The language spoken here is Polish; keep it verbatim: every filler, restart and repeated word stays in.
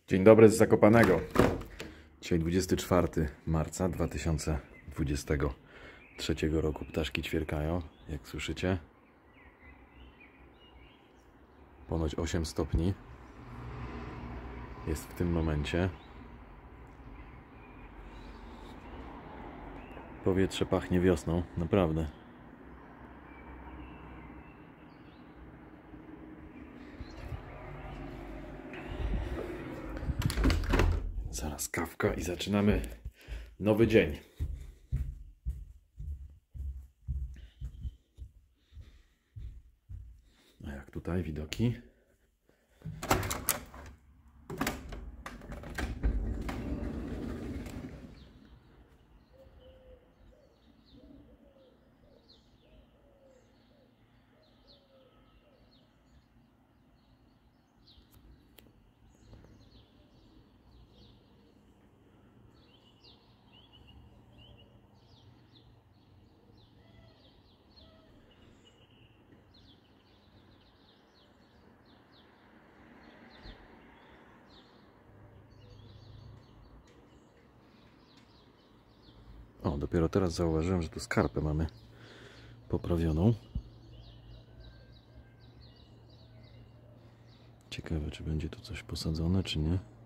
Dzień dobry z Zakopanego. Dzisiaj dwudziestego czwartego marca dwa tysiące dwudziestego trzeciego roku. Ptaszki ćwierkają, jak słyszycie. Ponoć osiem stopni jest w tym momencie. Powietrze pachnie wiosną, naprawdę. Zaraz kawka i zaczynamy nowy dzień. A jak tutaj widoki? O, dopiero teraz zauważyłem, że tu skarpę mamy poprawioną. Ciekawe, czy będzie tu coś posadzone, czy nie.